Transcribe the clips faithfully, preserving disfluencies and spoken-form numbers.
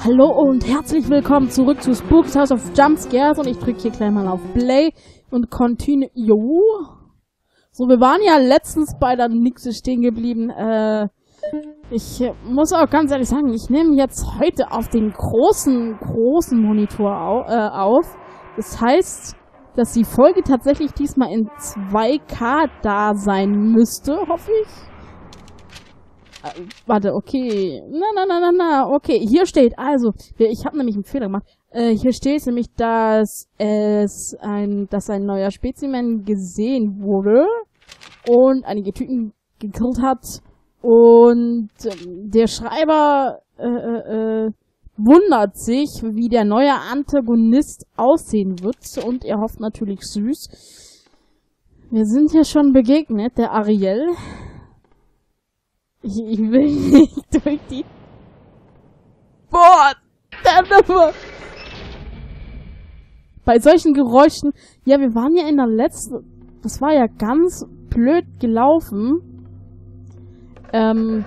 Hallo und herzlich willkommen zurück zu Spooks House of Jumpscares und ich drücke hier gleich mal auf Play und Continue. So, wir waren ja letztens bei der Nixe stehen geblieben. Äh, ich muss auch ganz ehrlich sagen, ich nehme jetzt heute auf den großen, großen Monitor au äh, auf. Das heißt, dass die Folge tatsächlich diesmal in zwei K da sein müsste, hoffe ich. Äh, warte, okay. Na, na, na, na, na. Okay, hier steht also, ich habe nämlich einen Fehler gemacht. Äh, hier steht nämlich, dass es ein, dass ein neuer Spezimen gesehen wurde und einige Typen gekillt hat. Und ähm, der Schreiber äh, äh, wundert sich, wie der neue Antagonist aussehen wird. Und er hofft natürlich süß. Wir sind ja schon begegnet, der Ariel. Ich, ich will nicht durch die... Boah! Bei solchen Geräuschen... Ja, wir waren ja in der letzten... Das war ja ganz blöd gelaufen. Ähm...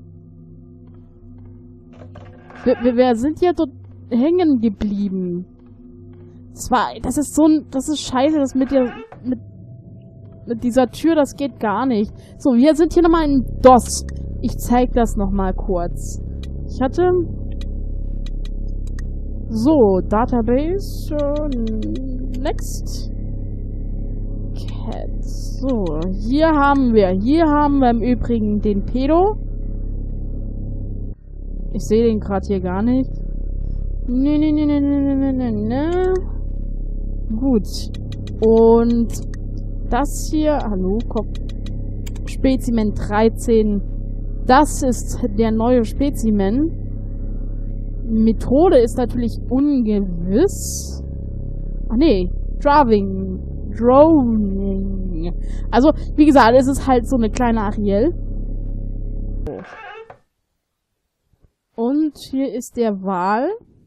Wir, wir, wir sind ja dort hängen geblieben. Das war... Das ist so ein... Das ist scheiße, das mit der... Mit, mit dieser Tür, das geht gar nicht. So, wir sind hier nochmal in D O S. Ich zeig das nochmal kurz. Ich hatte... So, Database. Äh, next. Cat. So, hier haben wir. Hier haben wir im Übrigen den Pedo. Ich sehe den gerade hier gar nicht. Ne, ne, ne, ne, ne, ne, ne, ne. Gut. Und das hier... Hallo, komm. Spezimen dreizehn. Das ist der neue Spezimen. Methode ist natürlich ungewiss. Ach nee, Drawing. Droning. Also, wie gesagt, es ist halt so eine kleine Ariel. Und hier ist der Wal.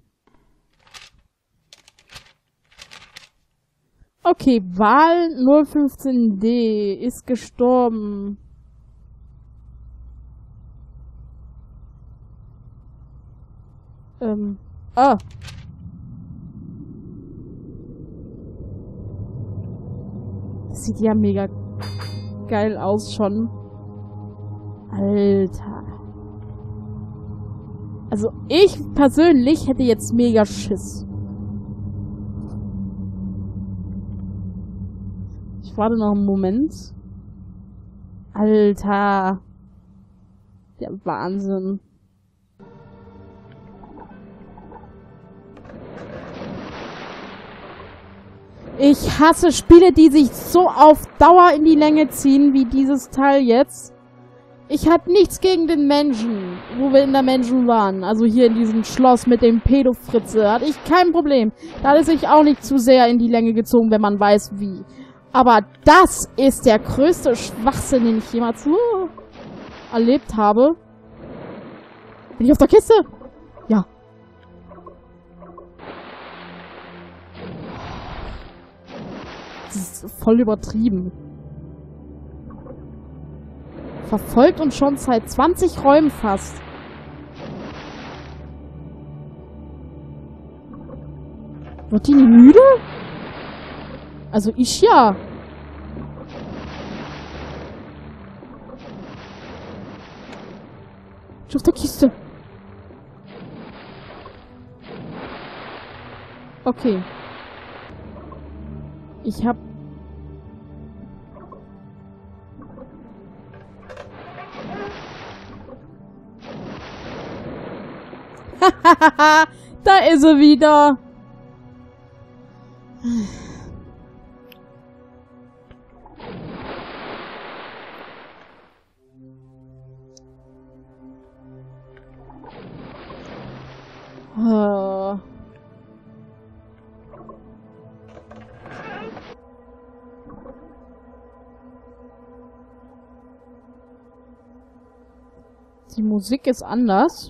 Okay, Wal null fünfzehn D ist gestorben. Ähm, ah. Das sieht ja mega geil aus schon. Alter. Also ich persönlich hätte jetzt mega Schiss. Ich warte noch einen Moment. Alter. Der Wahnsinn. Ich hasse Spiele, die sich so auf Dauer in die Länge ziehen, wie dieses Teil jetzt. Ich hab nichts gegen den Menschen, wo wir in der Menschen waren. Also hier in diesem Schloss mit dem Pädofritze. Hatte ich kein Problem. Da hat es sich auch nicht zu sehr in die Länge gezogen, wenn man weiß wie. Aber das ist der größte Schwachsinn, den ich jemals uh, erlebt habe. Bin ich auf der Kiste? Ja. Das ist voll übertrieben. Verfolgt uns schon seit zwanzig Räumen fast. Wird die nicht müde? Also ich ja. Ich auf der Kiste. Okay. Ich hab... Da ist er wieder. Oh. Die Musik ist anders.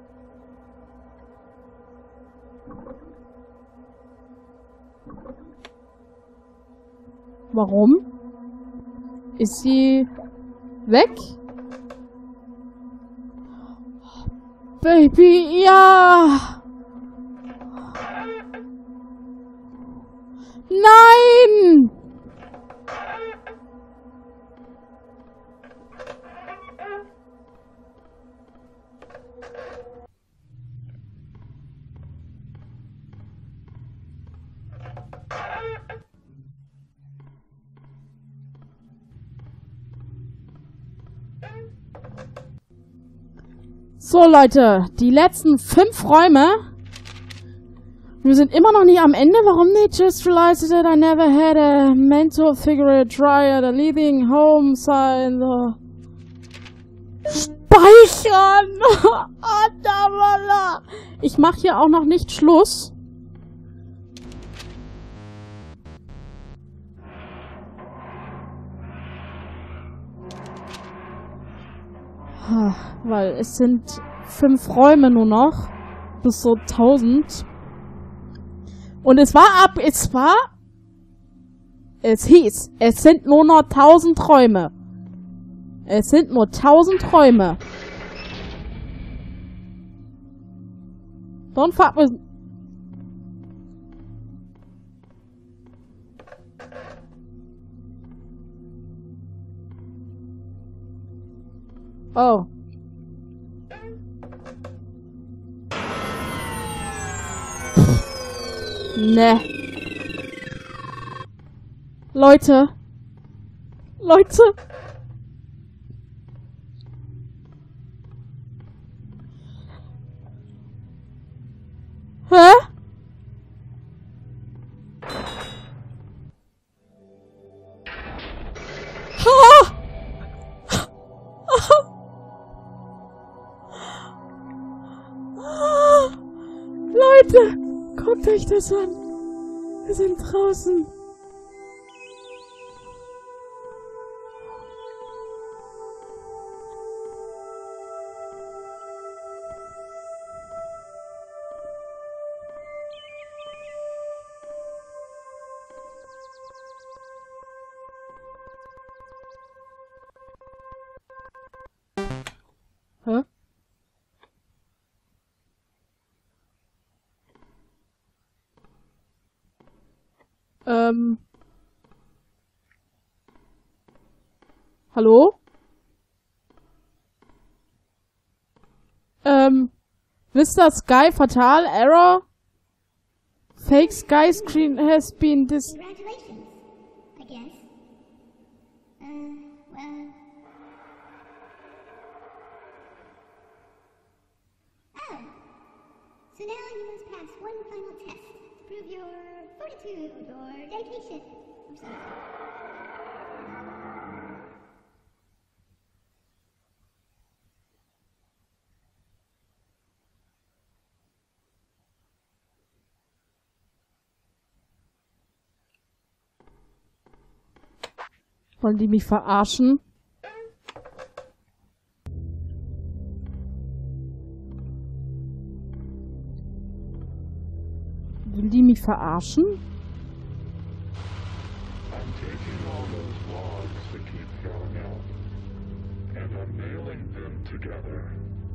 Warum? Ist sie weg? Baby, ja! Nein! So, Leute, die letzten fünf Räume. Wir sind immer noch nicht am Ende. Warum nicht? Just realized that I never had a mental figure triad, a leaving home sign. So. Speichern! Ich mache hier auch noch nicht Schluss. Weil es sind fünf Räume nur noch. Bis so tausend. Und es war ab, es war, es hieß, es sind nur noch tausend Räume. Es sind nur tausend Räume. Don't fuck with... Oh. Ne. Leute. Leute. Hä? Ha! Leute, guckt euch das an. Wir sind draußen. Hä? Ähm. Hallo? Ähm. Mister Sky Fatal Error? Fake Sky Screen has been dis... Congratulations, I guess. Uh, well... Oh! So now you must pass one final test to prove your fortitude or dedication or something. Wollen die mich verarschen? Will die mich verarschen? I'm taking all those logs that keep going out, and I'm nailing them together.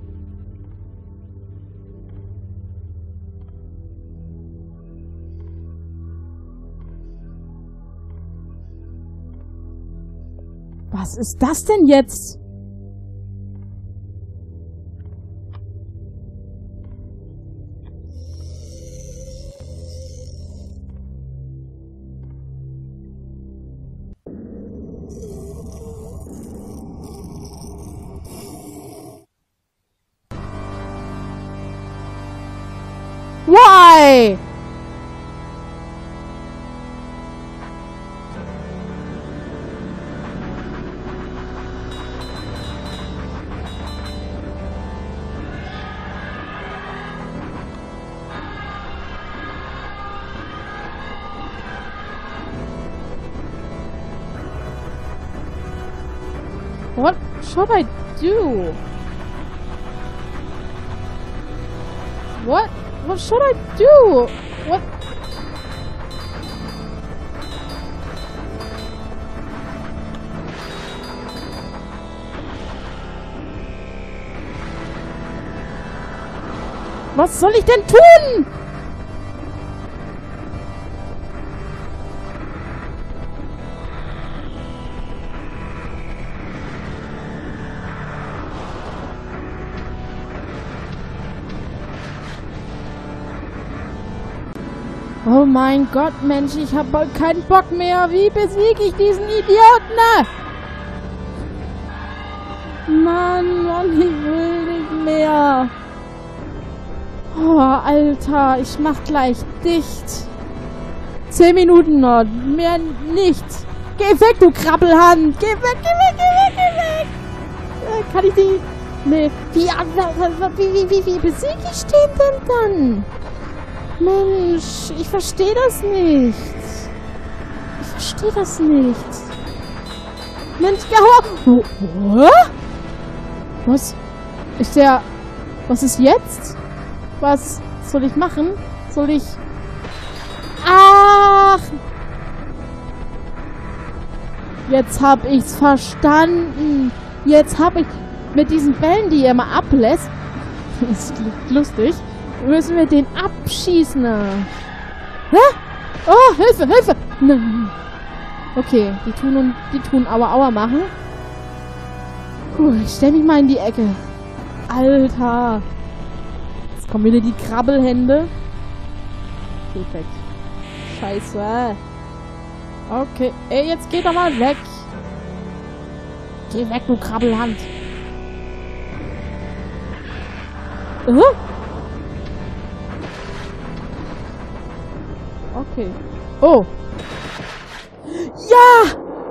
Was ist das denn jetzt? Why? What should I do? What? What should I do? What? Was soll ich denn tun? Oh mein Gott, Mensch, ich hab bald keinen Bock mehr. Wie besiege ich diesen Idioten? Mann, Mann, ich will nicht mehr. Oh, Alter, ich mach gleich dicht. Zehn Minuten noch, mehr nicht. Geh weg, du Krabbelhand. Geh weg, geh weg, geh weg, geh weg. Äh, kann ich die... Nee, wie, wie, wie, wie, wie besiege ich den denn dann? Mensch, ich verstehe das nicht. Ich verstehe das nicht. Mensch, oh, oh. Was? Ist der... Was ist jetzt? Was soll ich machen? Soll ich... Ach! Jetzt hab ich's verstanden. Jetzt hab ich... Mit diesen Bällen, die er immer ablässt... Das klingt lustig. Müssen wir den abschießen. Hä? Oh, Hilfe, Hilfe! Nein. Okay, die tun und die tun Aua Aua machen. Puh, ich stell mich mal in die Ecke. Alter. Jetzt kommen wieder die Krabbelhände. Perfekt. Scheiße. Okay. Ey, jetzt geht doch mal weg. Geh weg, du Krabbelhand. Uh? Okay. Oh. Ja!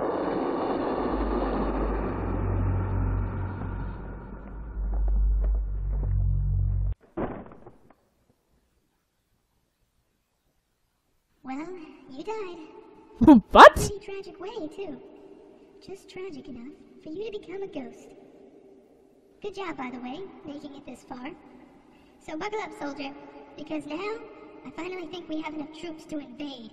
Well, you died. What? Pretty tragic way, too. Just tragic enough for you to become a ghost. Good job, by the way, making it this far. So buckle up, soldier, because now I finally think we have enough troops to invade.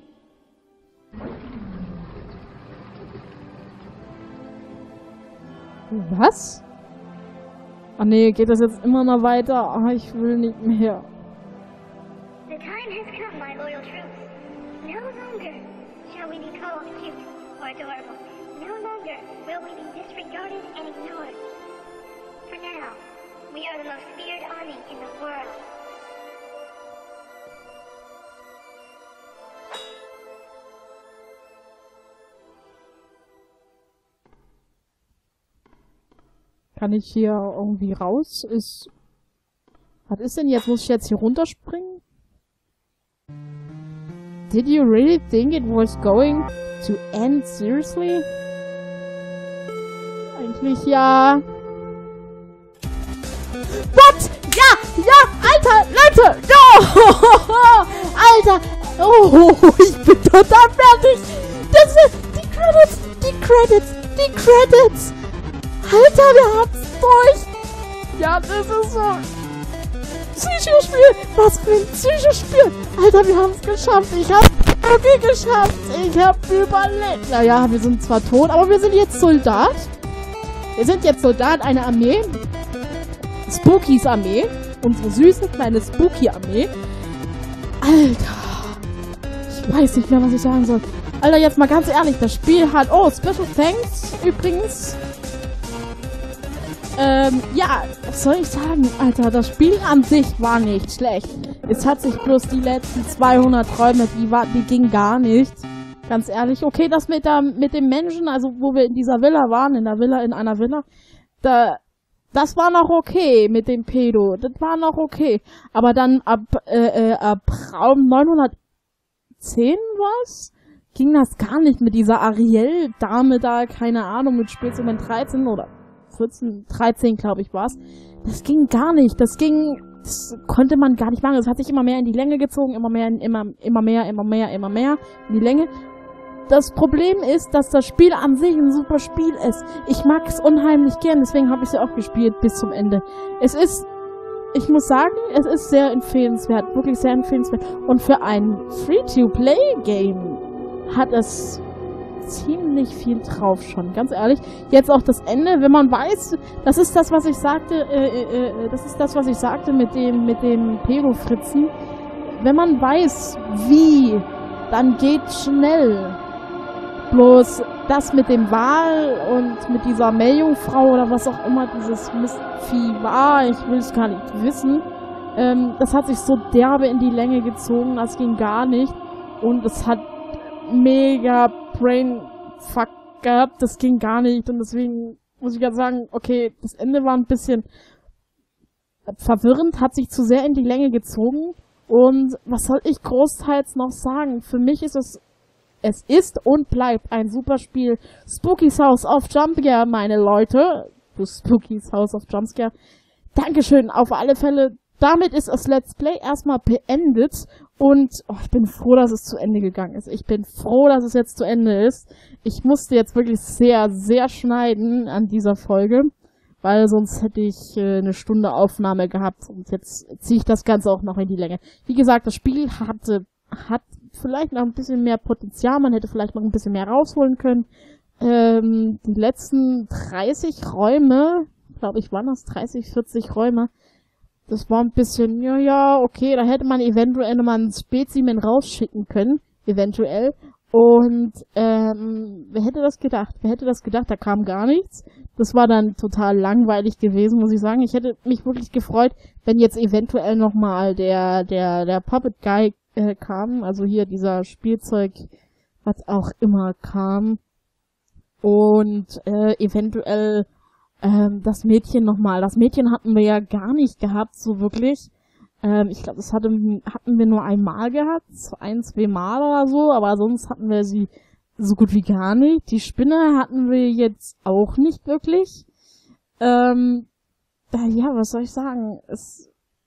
Was? Ah nee, geht das jetzt immer noch weiter? Ah, ich will nicht mehr. The time has come, my loyal troops. No longer shall we be called cute or adorable. No longer will we be disregarded and ignored. For now, we are the most feared army in the world. Kann ich hier irgendwie raus? Ist... Was ist denn jetzt? Muss ich jetzt hier runterspringen? Did you really think it was going to end seriously? Eigentlich ja. What? Ja! Ja! Alter! Leute! No! Alter! Oh, ich bin total fertig! Das sind die Credits! Die Credits! Die Credits! Alter, wir haben's durch! Ja, das ist so... Psychospiel! Was für ein Psychospiel! Alter, wir haben's geschafft! Ich hab's wirklich geschafft! Ich hab überlebt! Naja, wir sind zwar tot, aber wir sind jetzt Soldat. Wir sind jetzt Soldat einer Armee. Spookies Armee. Unsere süße kleine Spooky-Armee. Alter! Ich weiß nicht mehr, was ich sagen soll. Alter, jetzt mal ganz ehrlich, das Spiel hat... Oh, Special Thanks übrigens... Ähm, ja, was soll ich sagen? Alter, das Spiel an sich war nicht schlecht. Es hat sich bloß die letzten zweihundert Träume, die, war, die ging gar nicht. Ganz ehrlich. Okay, das mit, der, mit dem Menschen, also wo wir in dieser Villa waren, in der Villa, in einer Villa, da, das war noch okay mit dem Pedo. Das war noch okay. Aber dann ab, äh, äh, ab Raum neunhundertzehn was? Ging das gar nicht mit dieser Ariel-Dame da, keine Ahnung, mit Spezimen dreizehn oder vierzehn, dreizehn, glaube ich, war's. Das ging gar nicht. Das ging, das konnte man gar nicht machen. Es hat sich immer mehr in die Länge gezogen, immer mehr, immer, immer mehr, immer mehr, immer mehr in die Länge. Das Problem ist, dass das Spiel an sich ein super Spiel ist. Ich mag es unheimlich gern, deswegen habe ich es ja auch gespielt bis zum Ende. Es ist, ich muss sagen, es ist sehr empfehlenswert, wirklich sehr empfehlenswert. Und für ein Free-to-Play-Game hat es ziemlich viel drauf schon, ganz ehrlich. Jetzt auch das Ende, wenn man weiß, das ist das, was ich sagte, äh, äh, das ist das, was ich sagte mit dem, mit dem Pedo-Fritzen. Wenn man weiß, wie, dann geht schnell. Bloß das mit dem Wal und mit dieser Meerjungfrau oder was auch immer dieses Mistvieh war, ich will es gar nicht wissen, ähm, das hat sich so derbe in die Länge gezogen, das ging gar nicht. und es hat mega Brainfuck gehabt, das ging gar nicht und deswegen muss ich gerade sagen, okay, das Ende war ein bisschen verwirrend, hat sich zu sehr in die Länge gezogen und was soll ich großteils noch sagen? Für mich ist es, es ist und bleibt ein super Spiel. Spooky's House of Jumpscare, meine Leute. Du Spooky's House of Jumpscare. Dankeschön, auf alle Fälle. Damit ist das Let's Play erstmal beendet und oh, ich bin froh, dass es zu Ende gegangen ist. Ich bin froh, dass es jetzt zu Ende ist. Ich musste jetzt wirklich sehr, sehr schneiden an dieser Folge, weil sonst hätte ich äh, eine Stunde Aufnahme gehabt und jetzt ziehe ich das Ganze auch noch in die Länge. Wie gesagt, das Spiel hatte, hat vielleicht noch ein bisschen mehr Potenzial, man hätte vielleicht noch ein bisschen mehr rausholen können. Ähm, die letzten dreißig Räume, glaube ich, waren das dreißig, vierzig Räume, das war ein bisschen, ja, ja, okay, da hätte man eventuell nochmal ein Specimen rausschicken können, eventuell. Und, ähm, wer hätte das gedacht? Wer hätte das gedacht? Da kam gar nichts. Das war dann total langweilig gewesen, muss ich sagen. Ich hätte mich wirklich gefreut, wenn jetzt eventuell nochmal der, der, der Puppet Guy äh, kam. Also hier dieser Spielzeug, was auch immer kam. Und, äh, eventuell Ähm, das Mädchen nochmal. Das Mädchen hatten wir ja gar nicht gehabt, so wirklich. Ähm, ich glaube, das hatte, hatten wir nur einmal gehabt, ein, zwei Mal oder so, aber sonst hatten wir sie so gut wie gar nicht. Die Spinne hatten wir jetzt auch nicht wirklich. Ähm, äh, ja, was soll ich sagen? Es,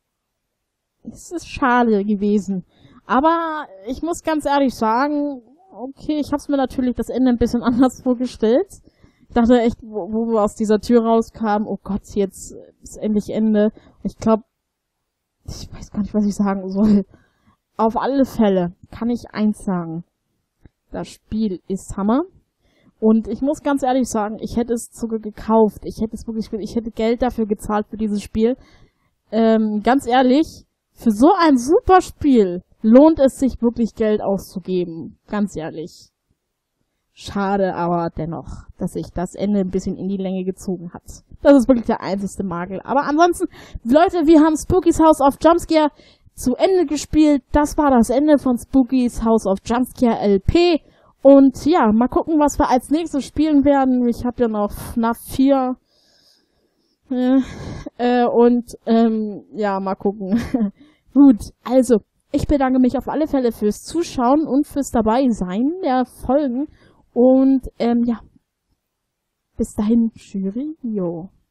es ist schade gewesen. Aber ich muss ganz ehrlich sagen, okay, ich habe es mir natürlich das Ende ein bisschen anders vorgestellt. Ich dachte echt, wo, wo wir aus dieser Tür rauskamen, oh Gott, jetzt ist endlich Ende. Ich glaube, ich weiß gar nicht, was ich sagen soll. Auf alle Fälle kann ich eins sagen. Das Spiel ist Hammer. Und ich muss ganz ehrlich sagen, ich hätte es sogar gekauft. Ich hätte es wirklich, ich hätte Geld dafür gezahlt für dieses Spiel. Ähm, ganz ehrlich, für so ein super Spiel lohnt es sich wirklich Geld auszugeben. Ganz ehrlich. Schade aber dennoch, dass sich das Ende ein bisschen in die Länge gezogen hat. Das ist wirklich der einzigste Makel. Aber ansonsten, Leute, wir haben Spooky's House of Jumpscare zu Ende gespielt. Das war das Ende von Spooky's House of Jumpscare L P. Und ja, mal gucken, was wir als nächstes spielen werden. Ich habe ja noch F NAF vier. Äh, äh, und ähm, ja, mal gucken. Gut, also, ich bedanke mich auf alle Fälle fürs Zuschauen und fürs Dabeisein der Folgen. Und, ähm, ja. Bis dahin, Cheerio.